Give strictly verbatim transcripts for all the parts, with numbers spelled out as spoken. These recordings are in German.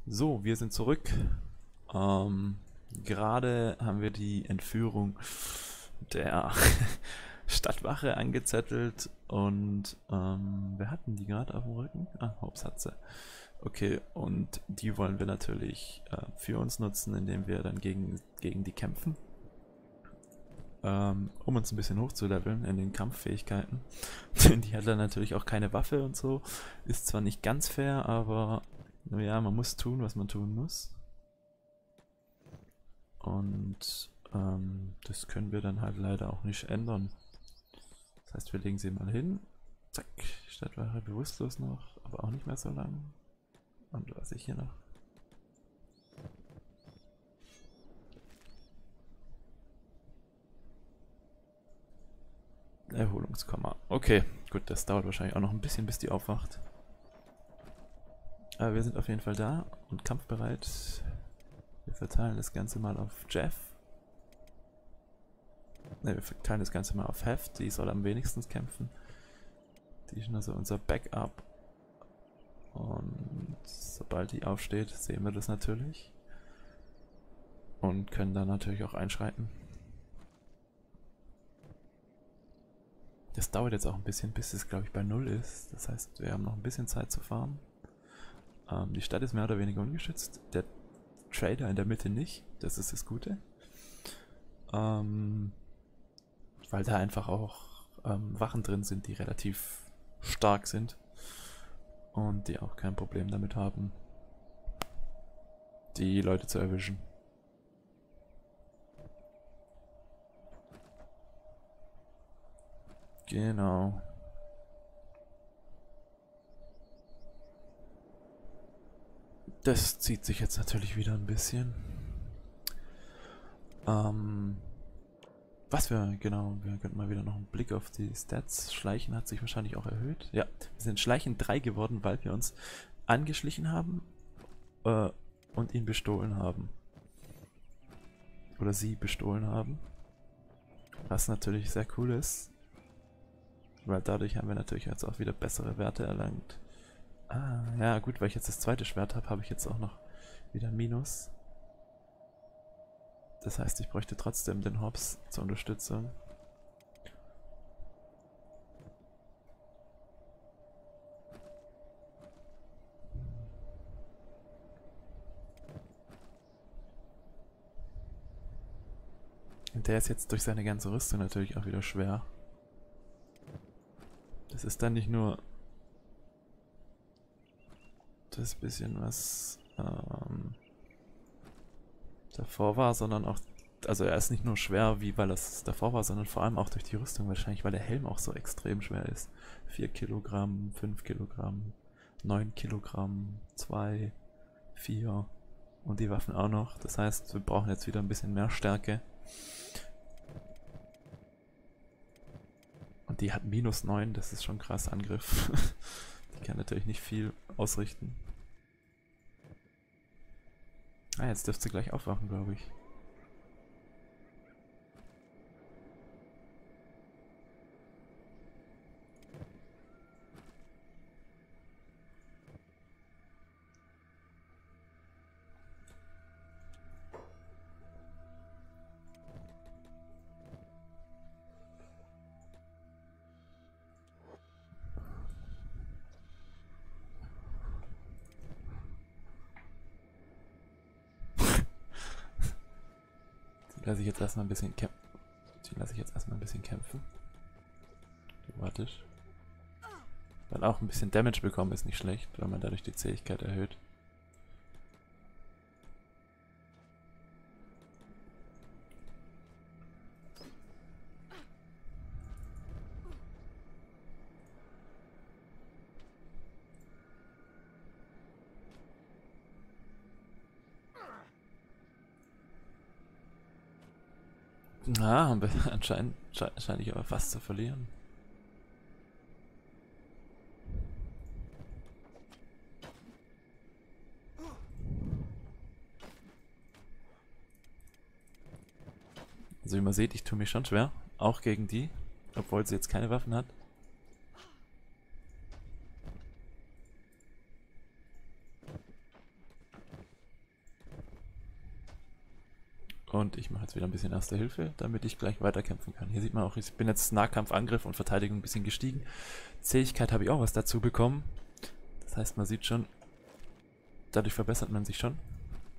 So, wir sind zurück. Ähm, gerade haben wir die Entführung der Stadtwache angezettelt und ähm, wir hatten die gerade auf dem Rücken. Ah, Hobbs hat sie. Okay, und die wollen wir natürlich äh, für uns nutzen, indem wir dann gegen, gegen die kämpfen. Ähm, um uns ein bisschen hochzuleveln in den Kampffähigkeiten. Denn die hat dann natürlich auch keine Waffe und so. Ist zwar nicht ganz fair, aber ja, man muss tun, was man tun muss. Und ähm, das können wir dann halt leider auch nicht ändern. Das heißt, wir legen sie mal hin. Zack, Stadtwache bewusstlos noch, aber auch nicht mehr so lang. Und was ich hier noch? Erholungskomma. Okay, gut, das dauert wahrscheinlich auch noch ein bisschen, bis die aufwacht. Aber wir sind auf jeden Fall da und kampfbereit. Wir verteilen das Ganze mal auf Jeff. Ne, wir verteilen das Ganze mal auf Heft. Die soll am wenigsten kämpfen. Die ist also unser Backup. Und sobald die aufsteht, sehen wir das natürlich. Und können dann natürlich auch einschreiten. Das dauert jetzt auch ein bisschen, bis es, glaube ich, bei null ist. Das heißt, wir haben noch ein bisschen Zeit zu farmen. Ähm, die Stadt ist mehr oder weniger ungeschützt. Der Trader in der Mitte nicht. Das ist das Gute. Ähm, weil da einfach auch ähm, Wachen drin sind, die relativ stark sind. Und die auch kein Problem damit haben, die Leute zu erwischen. Genau. Das zieht sich jetzt natürlich wieder ein bisschen. Ähm, was wir, genau, wir könnten mal wieder noch einen Blick auf die Stats. Schleichen hat sich wahrscheinlich auch erhöht. Ja, wir sind Schleichen drei geworden, weil wir uns angeschlichen haben äh, und ihn bestohlen haben. Oder sie bestohlen haben. Was natürlich sehr cool ist. Weil dadurch haben wir natürlich jetzt auch wieder bessere Werte erlangt. Ah, ja gut, weil ich jetzt das zweite Schwert habe, habe ich jetzt auch noch wieder Minus. Das heißt, ich bräuchte trotzdem den Hobbs zur Unterstützung. Und der ist jetzt durch seine ganze Rüstung natürlich auch wieder schwer. Das ist dann nicht nur das bisschen, was ähm, davor war, sondern auch, also er ist nicht nur schwer, wie weil es davor war, sondern vor allem auch durch die Rüstung wahrscheinlich, weil der Helm auch so extrem schwer ist. vier Kilogramm, fünf Kilogramm, neun Kilogramm, zwei, vier und die Waffen auch noch. Das heißt, wir brauchen jetzt wieder ein bisschen mehr Stärke. Und die hat minus neun, das ist schon ein krasser Angriff. Die kann natürlich nicht viel ausrichten. Ah, jetzt dürfte sie gleich aufwachen, glaube ich. Die lasse ich jetzt erstmal ein bisschen kämpfen. Die lasse ich jetzt erstmal ein bisschen kämpfen. Du wartest. Weil auch ein bisschen Damage bekommen ist nicht schlecht, weil man dadurch die Zähigkeit erhöht. Na, haben wir anscheinend scheine ich aber fast zu verlieren. Also wie man sieht, ich tue mich schon schwer. Auch gegen die, obwohl sie jetzt keine Waffen hat. Und ich mache jetzt wieder ein bisschen Erste Hilfe, damit ich gleich weiterkämpfen kann. Hier sieht man auch, ich bin jetzt Nahkampf, Angriff und Verteidigung ein bisschen gestiegen. Zähigkeit habe ich auch was dazu bekommen. Das heißt, man sieht schon, dadurch verbessert man sich schon.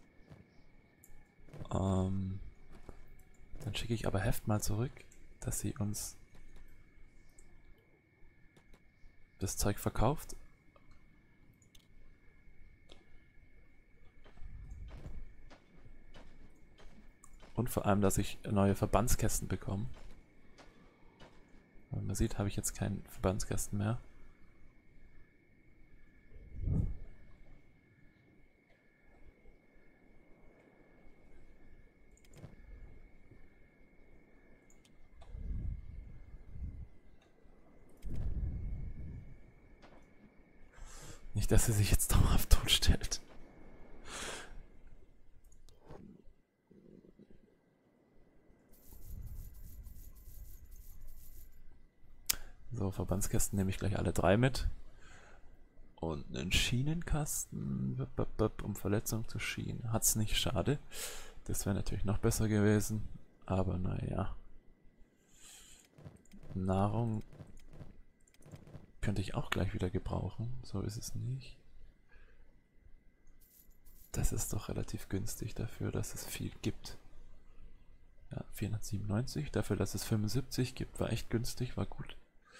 Ähm, dann schicke ich aber Heft mal zurück, dass sie uns das Zeug verkauft. Und vor allem, dass ich neue Verbandskästen bekomme. Wie man sieht, habe ich jetzt keinen Verbandskästen mehr. Nicht, dass sie sich jetzt dauerhaft totstellt. So, Verbandskästen nehme ich gleich alle drei mit. Und einen Schienenkasten, um Verletzung zu schienen. Hat's nicht, schade. Das wäre natürlich noch besser gewesen. Aber naja. Nahrung könnte ich auch gleich wieder gebrauchen. So ist es nicht. Das ist doch relativ günstig dafür, dass es viel gibt. Ja, vierhundertsiebenundneunzig. Dafür, dass es fünfundsiebzig gibt, war echt günstig, war gut.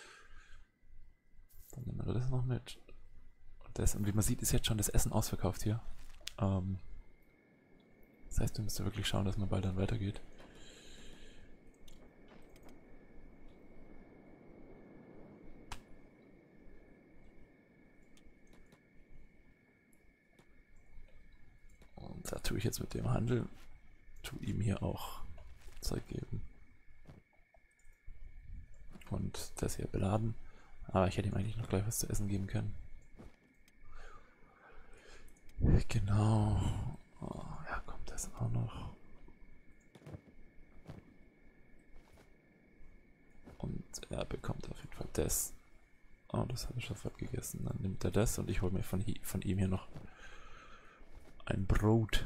Dann nehmen wir das noch mit. Und, das, und wie man sieht, ist jetzt schon das Essen ausverkauft hier. Ähm, das heißt, wir müssen wirklich schauen, dass man bald dann weitergeht. Und da tue ich jetzt mit dem Handel, tue ihm hier auch Zeug geben. Und das hier beladen. Aber ich hätte ihm eigentlich noch gleich was zu essen geben können. Genau. Oh, ja, kommt das auch noch. Und er bekommt auf jeden Fall das. Oh, das hat er schon fast gegessen. Dann nimmt er das und ich hole mir von, von ihm hier noch ein Brot.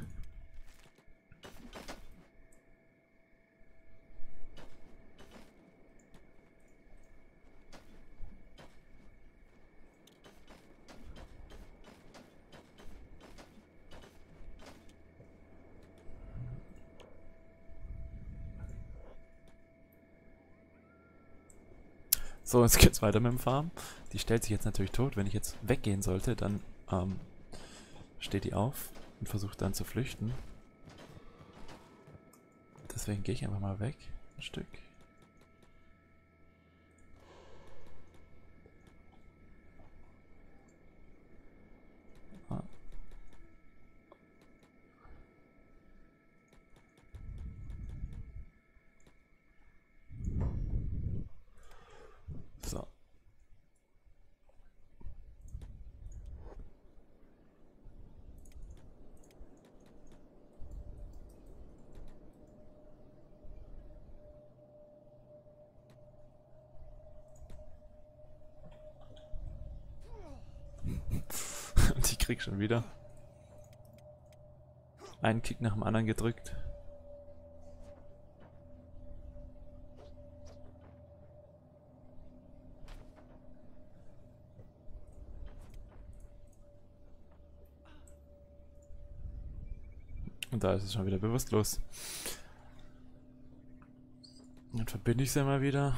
So, jetzt geht's weiter mit dem Farm. Die stellt sich jetzt natürlich tot. Wenn ich jetzt weggehen sollte, dann ähm, steht die auf und versucht dann zu flüchten. Deswegen gehe ich einfach mal weg. Ein Stück. Ah. So. Und ich krieg schon wieder einen Kick nach dem anderen gedrückt. Und da ist es schon wieder bewusstlos. Dann verbinde ich sie mal wieder.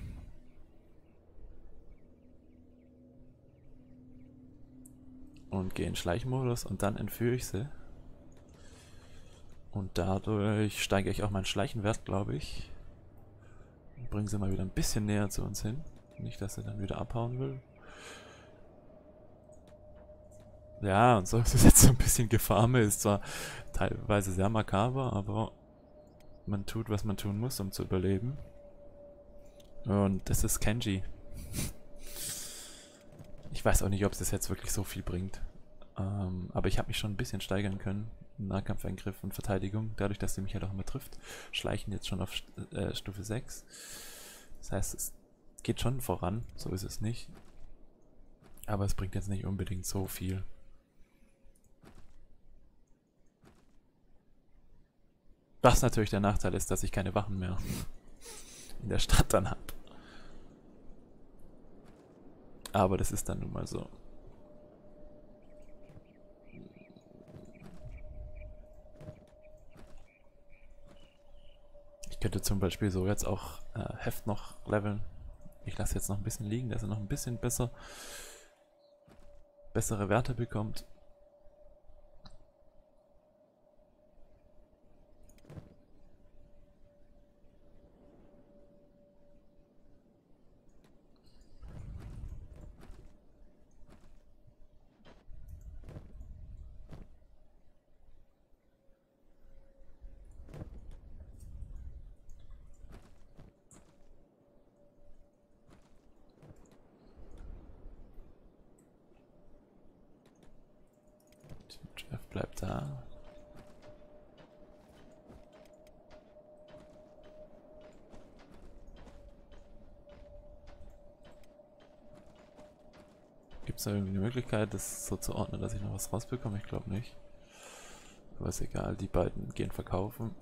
Und gehe in Schleichmodus und dann entführe ich sie. Und dadurch steigere ich auch meinen Schleichenwert, glaube ich. Und bringe sie mal wieder ein bisschen näher zu uns hin. Nicht, dass sie dann wieder abhauen will. Ja, und so ist es jetzt so ein bisschen Gefarme. Ist zwar teilweise sehr makaber, aber man tut, was man tun muss, um zu überleben. Und das ist Kenji. Ich weiß auch nicht, ob es das jetzt wirklich so viel bringt. Ähm, aber ich habe mich schon ein bisschen steigern können. Nahkampfeingriff und Verteidigung, dadurch, dass sie mich halt auch immer trifft. Schleichen jetzt schon auf äh, Stufe sechs. Das heißt, es geht schon voran, so ist es nicht. Aber es bringt jetzt nicht unbedingt so viel. Was natürlich der Nachteil ist, dass ich keine Wachen mehr in der Stadt dann habe. Aber das ist dann nun mal so. Ich könnte zum Beispiel so jetzt auch äh, Heft noch leveln. Ich lasse jetzt noch ein bisschen liegen, dass er noch ein bisschen besser bessere Werte bekommt. Jeff bleibt da. Gibt es da irgendwie eine Möglichkeit, das so zu ordnen, dass ich noch was rausbekomme? Ich glaube nicht. Aber ist egal, die beiden gehen verkaufen.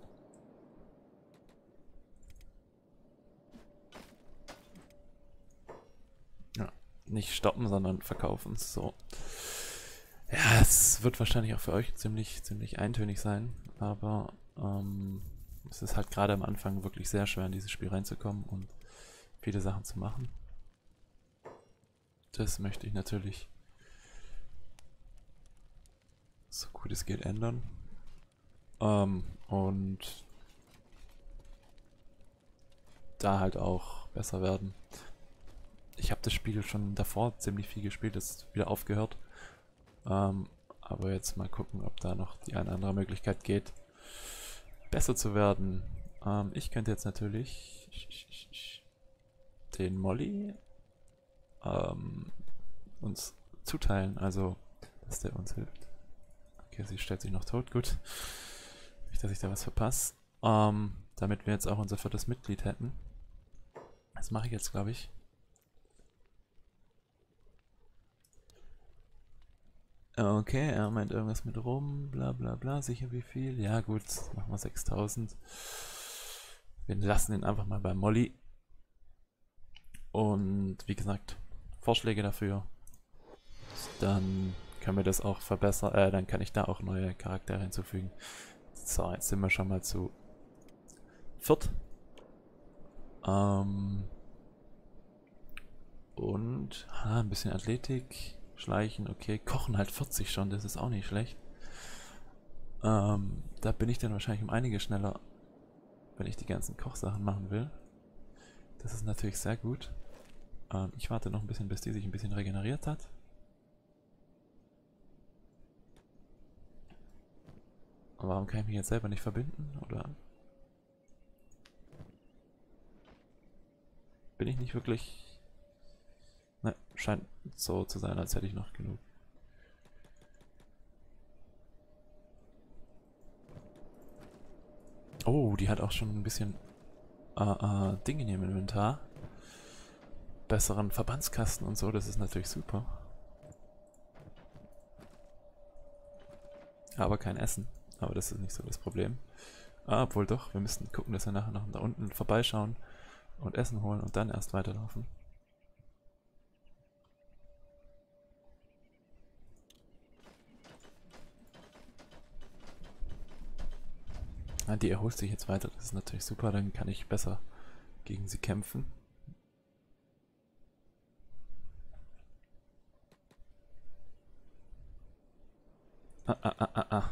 Ja, nicht stoppen, sondern verkaufen. So. Ja, es wird wahrscheinlich auch für euch ziemlich, ziemlich eintönig sein, aber ähm, es ist halt gerade am Anfang wirklich sehr schwer, in dieses Spiel reinzukommen und viele Sachen zu machen. Das möchte ich natürlich so gut es geht ändern. Ähm, und da halt auch besser werden. Ich habe das Spiel schon davor ziemlich viel gespielt, ist wieder aufgehört. Ähm, aber jetzt mal gucken, ob da noch die eine andere Möglichkeit geht, besser zu werden. Ähm, ich könnte jetzt natürlich den Molly ähm, uns zuteilen, also dass der uns hilft. Okay, sie stellt sich noch tot, gut. Nicht, dass ich da was verpasse. Ähm, damit wir jetzt auch unser viertes Mitglied hätten. Das mache ich jetzt, glaube ich. Okay, er meint irgendwas mit rum, bla bla bla, sicher wie viel? Ja gut, machen wir sechstausend. Wir lassen ihn einfach mal bei Molly. Und wie gesagt, Vorschläge dafür. Dann können wir das auch verbessern, äh, dann kann ich da auch neue Charaktere hinzufügen. So, jetzt sind wir schon mal zu viert. Ähm und ha, ein bisschen Athletik, Schleichen, okay. Kochen halt vierzig schon, das ist auch nicht schlecht. Ähm, da bin ich dann wahrscheinlich um einiges schneller, wenn ich die ganzen Kochsachen machen will. Das ist natürlich sehr gut. Ähm, ich warte noch ein bisschen, bis die sich ein bisschen regeneriert hat. Warum kann ich mich jetzt selber nicht verbinden? Oder bin ich nicht wirklich... Ne, scheint so zu sein, als hätte ich noch genug. Oh, die hat auch schon ein bisschen äh, äh, Dinge in ihrem Inventar. Besseren Verbandskasten und so, das ist natürlich super. Aber kein Essen. Aber das ist nicht so das Problem. Ah, obwohl doch, wir müssen gucken, dass wir nachher noch da unten vorbeischauen und Essen holen und dann erst weiterlaufen. Ah, die erholt sich jetzt weiter, das ist natürlich super, dann kann ich besser gegen sie kämpfen. Ah, ah, ah, ah, ah.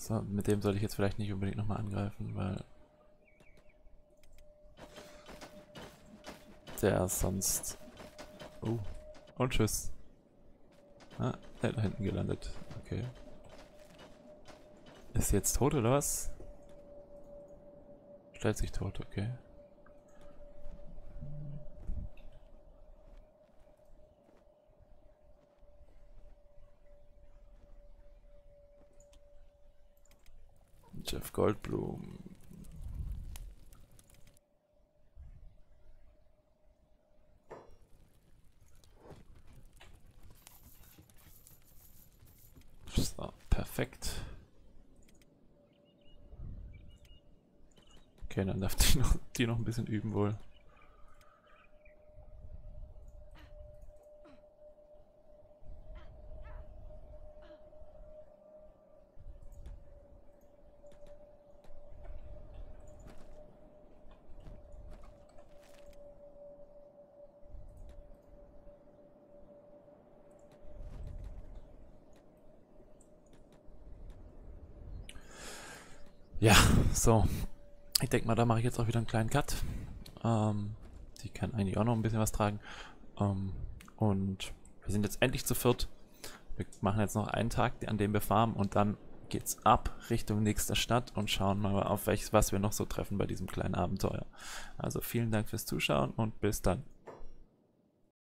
So, mit dem sollte ich jetzt vielleicht nicht unbedingt nochmal angreifen, weil der sonst... Oh, und tschüss. Ah, der da hinten gelandet. Okay. Ist jetzt tot oder was? Stellt sich tot, okay. Jeff Goldblum. So, perfekt. Okay, dann darf die noch, die noch ein bisschen üben wohl. Ja, so. Ich denke mal, da mache ich jetzt auch wieder einen kleinen Cut. Ähm, die kann eigentlich auch noch ein bisschen was tragen. Ähm, und wir sind jetzt endlich zu viert. Wir machen jetzt noch einen Tag, an dem wir farmen, und dann geht's ab Richtung nächster Stadt und schauen mal, auf welches, was wir noch so treffen bei diesem kleinen Abenteuer. Also vielen Dank fürs Zuschauen und bis dann.